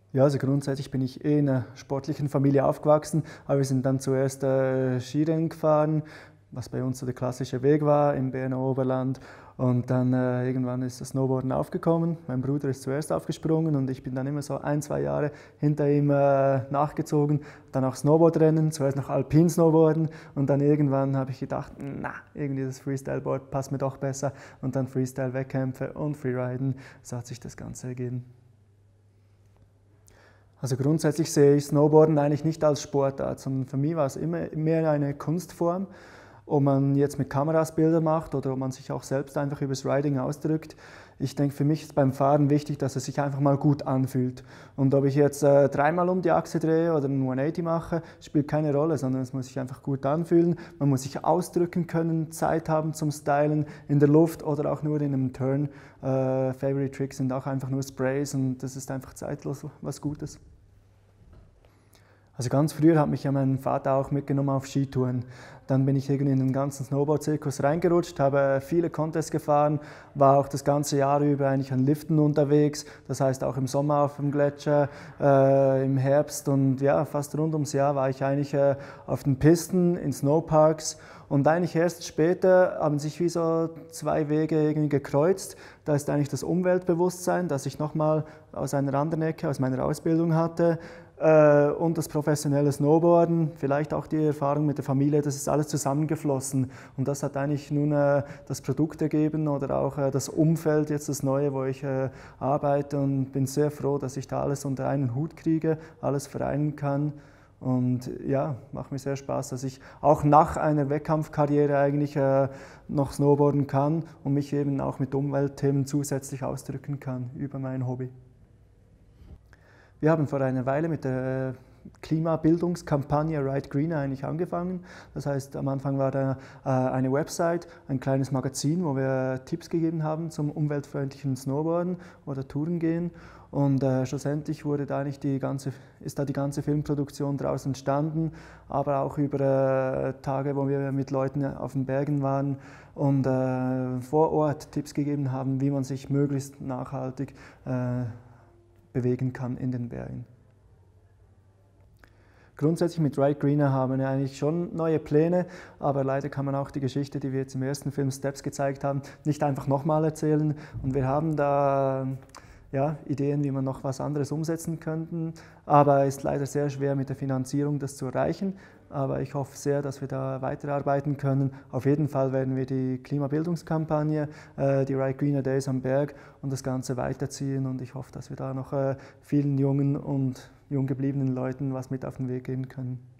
Ja, also grundsätzlich bin ich in einer sportlichen Familie aufgewachsen, aber wir sind dann zuerst Skirennen gefahren, was bei uns so der klassische Weg war im Berner Oberland. Und dann irgendwann ist das Snowboarden aufgekommen. Mein Bruder ist zuerst aufgesprungen und ich bin dann immer so ein, zwei Jahre hinter ihm nachgezogen. Dann auch Snowboardrennen, zuerst noch Alpin-Snowboarden und dann irgendwann habe ich gedacht, na, irgendwie das Freestyle-Board passt mir doch besser. Und dann Freestyle-Wettkämpfe und Freeriden, so hat sich das Ganze ergeben. Also grundsätzlich sehe ich Snowboarden eigentlich nicht als Sportart, sondern für mich war es immer mehr eine Kunstform. Ob man jetzt mit Kameras Bilder macht oder ob man sich auch selbst einfach über das Riding ausdrückt. Ich denke, für mich ist beim Fahren wichtig, dass es sich einfach mal gut anfühlt. Und ob ich jetzt dreimal um die Achse drehe oder einen 180 mache, spielt keine Rolle, sondern es muss sich einfach gut anfühlen. Man muss sich ausdrücken können, Zeit haben zum Stylen in der Luft oder auch nur in einem Turn. Favorite Tricks sind auch einfach nur Sprays und das ist einfach zeitlos was Gutes. Also ganz früher hat mich ja mein Vater auch mitgenommen auf Skitouren. Dann bin ich irgendwie in den ganzen Snowboard-Zirkus reingerutscht, habe viele Contests gefahren, war auch das ganze Jahr über eigentlich an Liften unterwegs. Das heißt auch im Sommer auf dem Gletscher, im Herbst und ja, fast rund ums Jahr war ich eigentlich auf den Pisten, in Snowparks. Und eigentlich erst später haben sich wie so zwei Wege irgendwie gekreuzt. Da ist eigentlich das Umweltbewusstsein, das ich nochmal aus einer anderen Ecke, aus meiner Ausbildung hatte, und das professionelle Snowboarden, vielleicht auch die Erfahrung mit der Familie, das ist alles zusammengeflossen. Und das hat eigentlich nun das Produkt ergeben oder auch das Umfeld, jetzt das Neue, wo ich arbeite und bin sehr froh, dass ich da alles unter einen Hut kriege, alles vereinen kann. Und ja, macht mir sehr Spaß, dass ich auch nach einer Wettkampfkarriere eigentlich noch snowboarden kann und mich eben auch mit Umweltthemen zusätzlich ausdrücken kann über mein Hobby. Wir haben vor einer Weile mit der Klimabildungskampagne Ride Greener eigentlich angefangen. Das heißt, am Anfang war da eine Website, ein kleines Magazin, wo wir Tipps gegeben haben zum umweltfreundlichen Snowboarden oder Tourengehen. Und schlussendlich wurde da eigentlich ist da die ganze Filmproduktion daraus entstanden, aber auch über Tage, wo wir mit Leuten auf den Bergen waren und vor Ort Tipps gegeben haben, wie man sich möglichst nachhaltig bewegen kann in den Bergen. Grundsätzlich mit Ride Greener haben wir eigentlich schon neue Pläne, aber leider kann man auch die Geschichte, die wir jetzt im ersten Film Steps gezeigt haben, nicht einfach nochmal erzählen. Und wir haben da ja, Ideen, wie man noch was anderes umsetzen könnten, aber es ist leider sehr schwer mit der Finanzierung das zu erreichen. Aber ich hoffe sehr, dass wir da weiterarbeiten können. Auf jeden Fall werden wir die Klimabildungskampagne, die Ride Greener Days am Berg und das Ganze weiterziehen und ich hoffe, dass wir da noch vielen jungen und jung gebliebenen Leuten was mit auf den Weg geben können.